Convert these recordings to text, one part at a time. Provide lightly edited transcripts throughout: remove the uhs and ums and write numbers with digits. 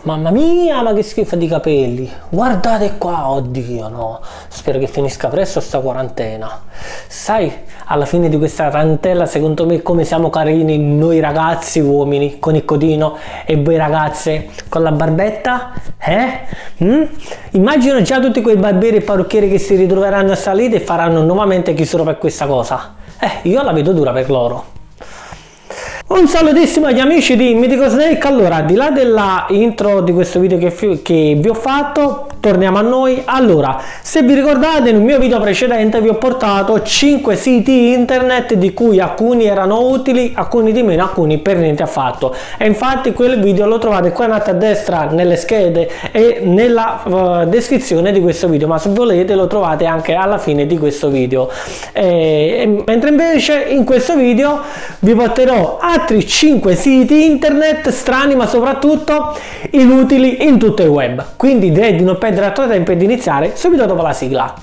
Mamma mia, ma che schifo di capelli! Guardate qua, oddio no! Spero che finisca presto sta quarantena. Sai, alla fine di questa tarantella, secondo me, come siamo carini noi ragazzi uomini con il codino e voi ragazze con la barbetta? Immagino già tutti quei barbieri e parrucchieri che si ritroveranno a salire e faranno nuovamente chiusura per questa cosa. Io la vedo dura per loro. Un salutissimo agli amici di Mythical Snake. Allora, al di là della intro di questo video che vi ho fatto, torniamo a noi. Allora, se vi ricordate, nel mio video precedente vi ho portato 5 siti internet di cui alcuni erano utili, alcuni di meno, alcuni per niente affatto. E infatti quel video lo trovate qua in alto a destra nelle schede e nella descrizione di questo video, ma se volete lo trovate anche alla fine di questo video. Mentre invece in questo video vi porterò altri 5 siti internet strani ma soprattutto inutili in tutto il web. Quindi direi di non perdere altro tempo e di iniziare subito dopo la sigla.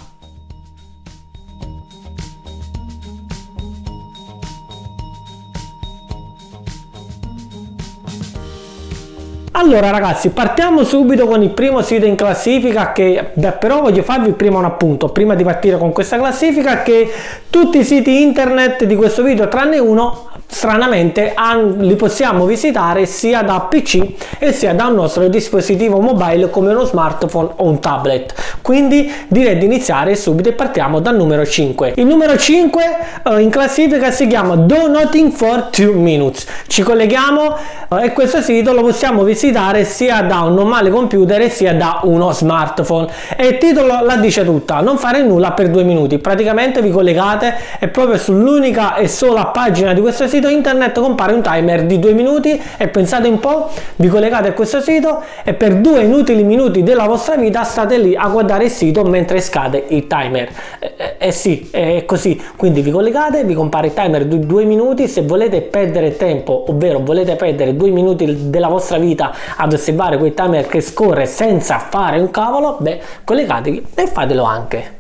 Allora ragazzi, partiamo subito con il primo sito in classifica che però voglio farvi prima un appunto, prima di partire con questa classifica, che tutti i siti internet di questo video tranne uno stranamente li possiamo visitare sia da PC e sia da un nostro dispositivo mobile come uno smartphone o un tablet. Quindi direi di iniziare subito e partiamo dal numero 5. Il numero 5 in classifica si chiama Do Nothing for 2 Minutes. Ci colleghiamo e questo sito lo possiamo visitare sia da un normale computer e sia da uno smartphone. E il titolo la dice tutta: non fare nulla per 2 minuti. Praticamente vi collegate e proprio sull'unica e sola pagina di questo sito internet compare un timer di 2 minuti e pensate un po', vi collegate a questo sito e per 2 inutili minuti della vostra vita state lì a guardare il sito mentre scade il timer. Sì, è così. Quindi vi collegate, vi compare il timer di 2 minuti. Se volete perdere tempo, ovvero volete perdere 2 minuti della vostra vita ad osservare quel timer che scorre senza fare un cavolo, beh, collegatevi e fatelo anche.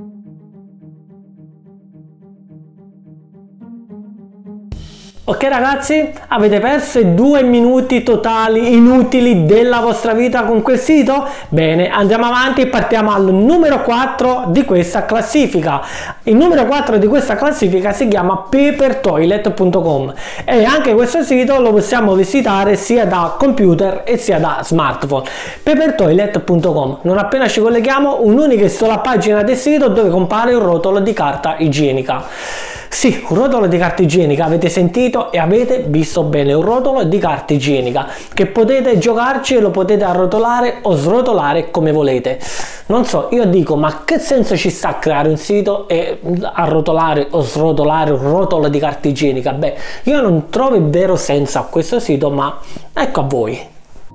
Ok ragazzi, avete perso i 2 minuti totali inutili della vostra vita con quel sito? Bene, andiamo avanti e partiamo al numero 4 di questa classifica. Il numero 4 di questa classifica si chiama papertoilet.com e anche questo sito lo possiamo visitare sia da computer e sia da smartphone. Papertoilet.com, non appena ci colleghiamo, un'unica e sola pagina del sito dove compare un rotolo di carta igienica. Sì, un rotolo di carta igienica, avete sentito e avete visto bene, un rotolo di carta igienica che potete giocarci e lo potete arrotolare o srotolare come volete. Non so, io dico, ma che senso ci sta a creare un sito e arrotolare o srotolare un rotolo di carta igienica? Beh, io non trovo il vero senso a questo sito, ma ecco a voi.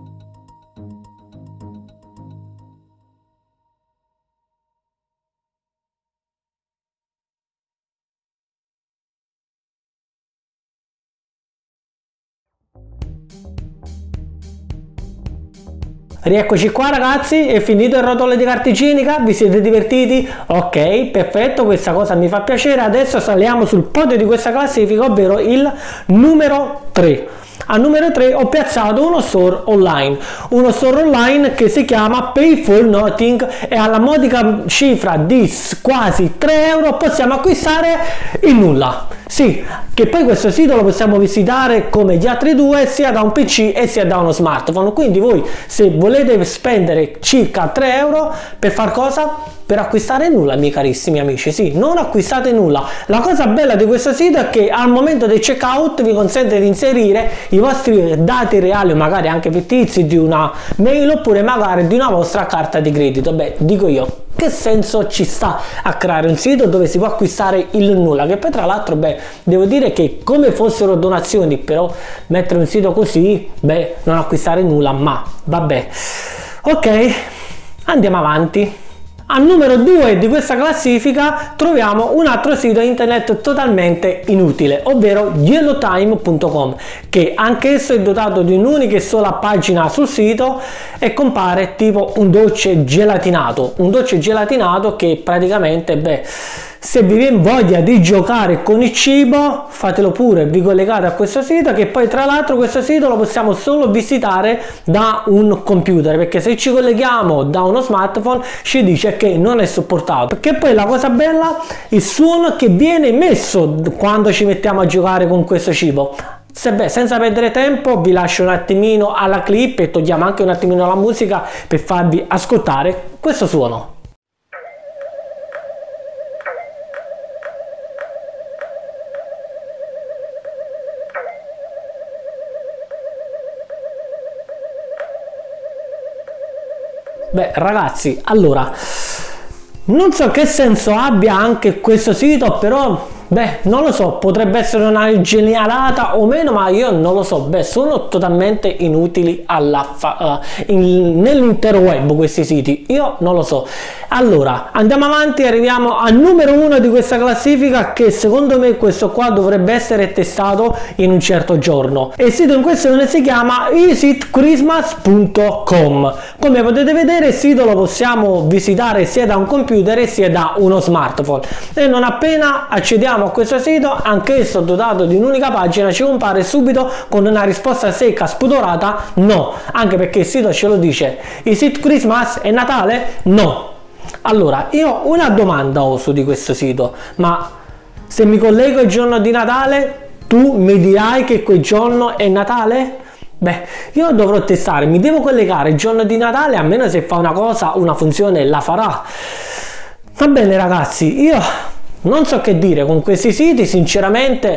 Rieccoci qua ragazzi, è finito il rotolo di carta igienica, vi siete divertiti? Ok, perfetto, questa cosa mi fa piacere. Adesso saliamo sul podio di questa classifica, ovvero il numero 3. Al numero 3 ho piazzato uno store online che si chiama Pay for Nothing e alla modica cifra di quasi 3 euro possiamo acquistare il nulla. Sì, che poi questo sito lo possiamo visitare come gli altri due sia da un PC e sia da uno smartphone. Quindi voi, se volete spendere circa 3 euro per far cosa? Per acquistare nulla, miei carissimi amici. Sì, non acquistate nulla. La cosa bella di questo sito è che al momento del checkout vi consente di inserire i vostri dati reali o magari anche fittizi di una mail oppure magari di una vostra carta di credito. Beh, dico io, che senso ci sta a creare un sito dove si può acquistare il nulla? Che poi tra l'altro, beh, devo dire che come fossero donazioni, però mettere un sito così, beh, non acquistare nulla, ma vabbè. Ok, andiamo avanti. Al numero 2 di questa classifica troviamo un altro sito internet totalmente inutile, ovvero yellowtime.com, che anch'esso è dotato di un'unica e sola pagina sul sito e compare tipo un dolce gelatinato che praticamente, beh, se vi viene voglia di giocare con il cibo, fatelo pure, vi collegate a questo sito, che poi tra l'altro questo sito lo possiamo solo visitare da un computer, perché se ci colleghiamo da uno smartphone ci dice che non è supportato. Perché poi la cosa bella, il suono che viene emesso quando ci mettiamo a giocare con questo cibo. Senza perdere tempo vi lascio un attimino alla clip e togliamo anche un attimino la musica per farvi ascoltare questo suono. Beh ragazzi, allora non so che senso abbia anche questo sito, però beh, non lo so, potrebbe essere una genialata o meno, ma io non lo so. Beh, sono totalmente inutili nell'intero web questi siti, io non lo so. Allora, andiamo avanti e arriviamo al numero 1 di questa classifica, che secondo me questo qua dovrebbe essere testato in un certo giorno. E il sito in questione si chiama visitchristmas.com. Come potete vedere il sito lo possiamo visitare sia da un computer sia da uno smartphone, e non appena accediamo a questo sito, anch'esso dotato di un'unica pagina, ci compare subito con una risposta secca, spudorata: no, anche perché il sito ce lo dice. Is it Christmas? È Natale? No. Allora, io una domanda ho su di questo sito: ma se mi collego il giorno di Natale, tu mi dirai che quel giorno è Natale? Beh, io dovrò testare, mi devo collegare il giorno di Natale, almeno se fa una cosa, una funzione la farà. Va bene ragazzi, io non so che dire con questi siti, sinceramente.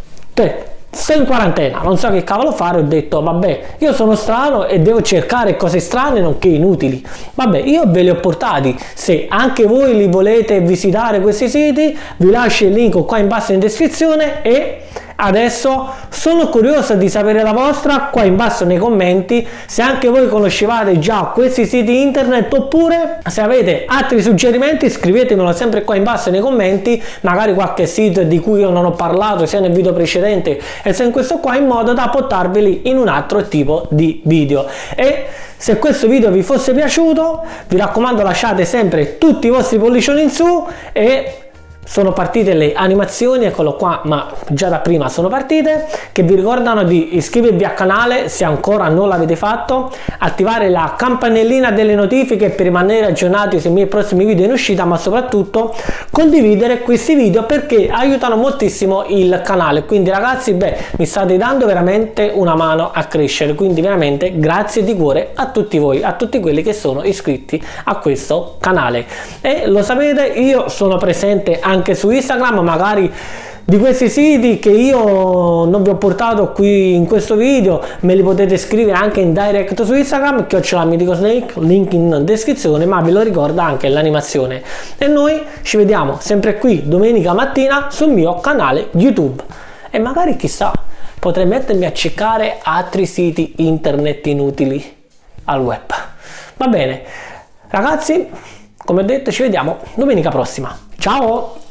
Sto in quarantena, non so che cavolo fare, ho detto vabbè, io sono strano e devo cercare cose strane nonché inutili. Vabbè, io ve li ho portati, se anche voi li volete visitare questi siti vi lascio il link qua in basso in descrizione, e adesso sono curioso di sapere la vostra qua in basso nei commenti, se anche voi conoscevate già questi siti internet, oppure se avete altri suggerimenti scrivetemelo sempre qua in basso nei commenti, magari qualche sito di cui io non ho parlato sia nel video precedente e sia in questo qua, in modo da portarveli in un altro tipo di video. E se questo video vi fosse piaciuto, vi raccomando, lasciate sempre tutti i vostri pollicioni in su, e sono partite le animazioni, eccolo qua, ma già da prima sono partite, che vi ricordano di iscrivervi al canale se ancora non l'avete fatto, attivare la campanellina delle notifiche per rimanere aggiornati sui miei prossimi video in uscita, ma soprattutto condividere questi video perché aiutano moltissimo il canale. Quindi ragazzi, beh, mi state dando veramente una mano a crescere, quindi veramente grazie di cuore a tutti voi, a tutti quelli che sono iscritti a questo canale. E lo sapete, io sono presente anche su Instagram, magari di questi siti che io non vi ho portato qui in questo video me li potete scrivere anche in direct su Instagram, @MiticoSnake, link in descrizione, ma ve lo ricorda anche l'animazione. E noi ci vediamo sempre qui domenica mattina sul mio canale YouTube, e magari chissà, potrei mettermi a cercare altri siti internet inutili al web. Va bene ragazzi, come ho detto, ci vediamo domenica prossima. Ciao!